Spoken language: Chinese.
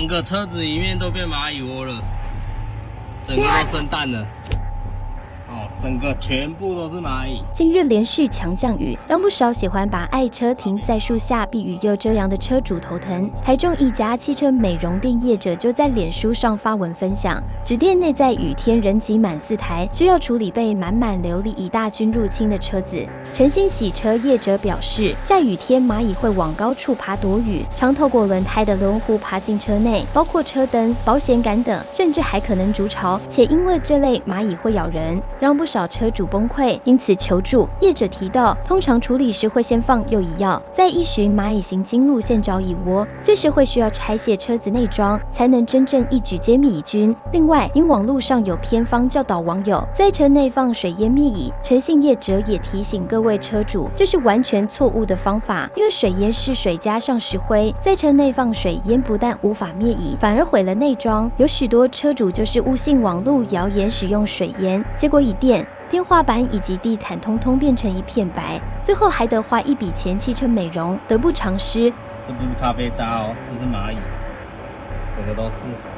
整个车子里面都变蚂蚁窝了，整个都生蛋了。哦，整个全部都是蚂蚁。 近日连续强降雨，让不少喜欢把爱车停在树下避雨又遮阳的车主头疼。台中一家汽车美容店业者就在脸书上发文分享，指店内在雨天人挤满4台，需要处理被满满琉璃蚁大军入侵的车子。诚心洗车业者表示，下雨天蚂蚁会往高处爬躲雨，常透过轮胎的轮毂爬进车内，包括车灯、保险杆等，甚至还可能筑巢。且因为这类蚂蚁会咬人，让不少车主崩溃，因此求助。业者提到，通常处理时会先放诱蚁药，再依循蚂蚁行经路线找蚁窝，这时会需要拆卸车子内装，才能真正一举歼灭蚁菌。另外，因网络上有偏方教导网友在车内放水淹灭蚁，诚信业者也提醒各位车主，这是完全错误的方法，因为水淹是水加上石灰，在车内放水淹不但无法灭蚁，反而毁了内装。有许多车主就是误信网络谣言使用水淹，结果蚁店、天花板以及地毯通通变成一片白，最后还得花一笔钱汽车美容，得不偿失。 这不是咖啡渣哦，这是蚂蚁，整个都是。